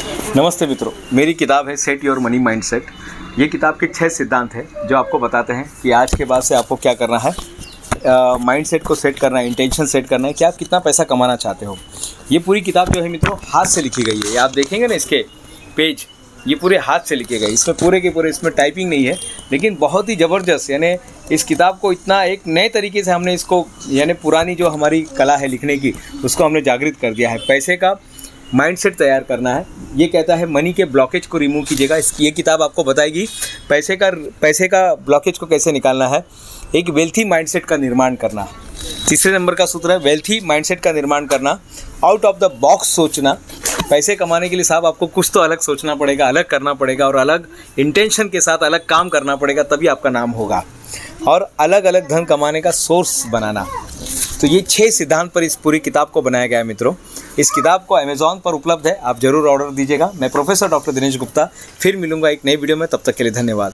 नमस्ते मित्रों, मेरी किताब है सेट योर मनी माइंडसेट। ये किताब के 6 सिद्धांत हैं जो आपको बताते हैं कि आज के बाद से आपको क्या करना है, माइंडसेट को सेट करना है, इंटेंशन सेट करना है कि आप कितना पैसा कमाना चाहते हो। ये पूरी किताब जो है मित्रों हाथ से लिखी गई है। आप देखेंगे ना इसके पेज, ये पूरे हाथ से लिखे गए। इसमें पूरे के पूरे इसमें टाइपिंग नहीं है, लेकिन बहुत ही ज़बरदस्त, यानी इस किताब को इतना एक नए तरीके से हमने इसको, यानी पुरानी जो हमारी कला है लिखने की, उसको हमने जागृत कर दिया है। पैसे का माइंडसेट तैयार करना है। ये कहता है मनी के ब्लॉकेज को रिमूव कीजिएगा। ये किताब आपको बताएगी पैसे का ब्लॉकेज को कैसे निकालना है। एक वेल्थी माइंडसेट का निर्माण करना। तीसरे नंबर का सूत्र है वेल्थी माइंडसेट का निर्माण करना। आउट ऑफ द बॉक्स सोचना। पैसे कमाने के लिए साहब आपको कुछ तो अलग सोचना पड़ेगा, अलग करना पड़ेगा और अलग इंटेंशन के साथ अलग काम करना पड़ेगा, तभी आपका नाम होगा। और अलग अलग धन कमाने का सोर्स बनाना। तो ये 6 सिद्धांत पर इस पूरी किताब को बनाया गया है मित्रों। इस किताब को अमेज़ॉन पर उपलब्ध है, आप ज़रूर ऑर्डर दीजिएगा। मैं प्रोफेसर डॉक्टर दिनेश गुप्ता फिर मिलूंगा एक नई वीडियो में, तब तक के लिए धन्यवाद।